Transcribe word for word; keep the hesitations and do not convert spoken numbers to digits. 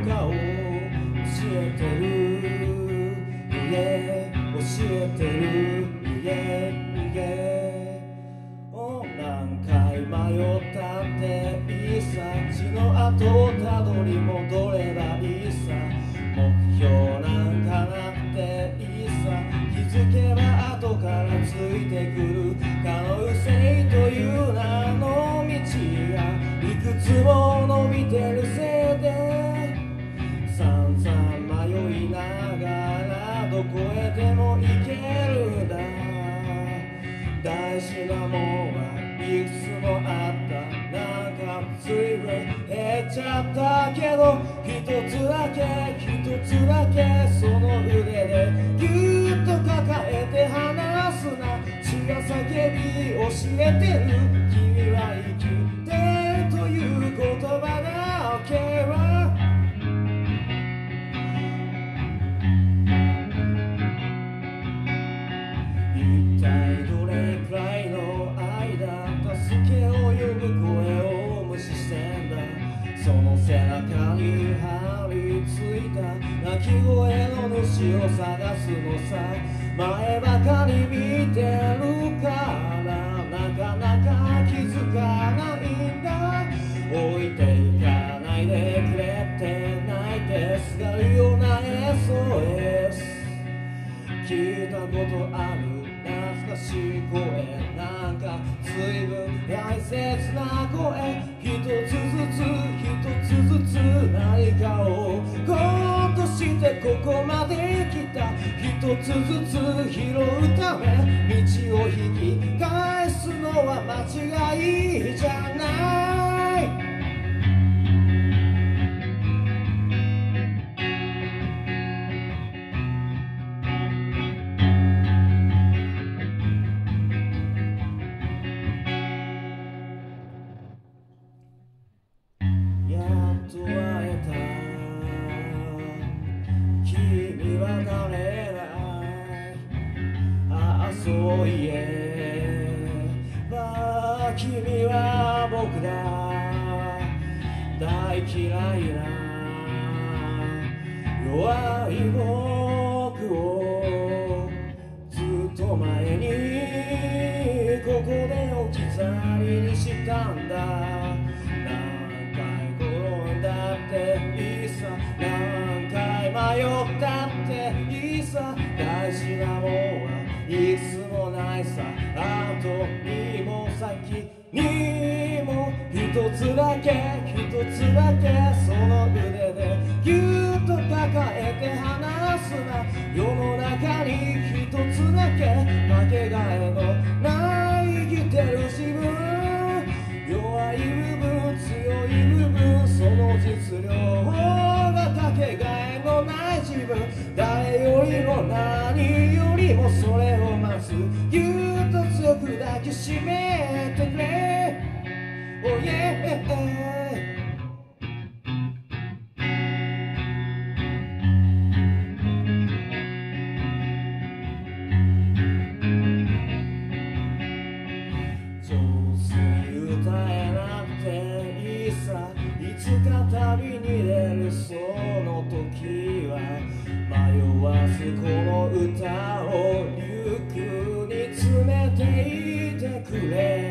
かを教えてる、yeah、教えてる、yeah、yeah、oh、何回迷ったっていいさ、血の跡をたどり戻ればいいさ、目標なんかなくていいさ、気づけば後からついてくる可能性という名の道がいくつも伸びてるせいで、散々迷いながらどこへでも行けるんだ。大事なもんはいくつもあった、なんか随分減っちゃったけど、一つだけ一つだけその腕でぎゅっと抱えて離すな、血が叫び教えてる、君は生きてるという言葉が OK は一体どれくらいの間助けを呼ぶ声を無視してんだ。その背中に張り付いた鳴き声の主を探すのさ、前ばかり見てるからなかなか気づかないんだ。置いていかないでくれって泣いてすがるような エスオーエス 聞いたことある懐かしい声、なんか随分大切な声、一つずつ一つずつ何かをゴとしてここまで来た、一つずつ拾うため道を引き返すのは間違いじゃない。やっと会えた君は誰だい、ああそういえば君は僕だ、大嫌いな弱い僕をずっと前にここで置き去りにしたんだ。いいさ何回迷ったっていいさ、大事なもんはいくつもないさ、あとにも先にも一つだけ一つだけその腕でぎゅっと抱えて離すな、世の中に一つだけかけがえのない生きてる自分、弱い部分強い部分その実力がかけがえのない自分、誰よりも何よりもそれをまずぎゅっと強く抱きしめてくれ、oh yeah。いつか旅に出るその時は迷わずこの歌をリュックに詰めていてくれ。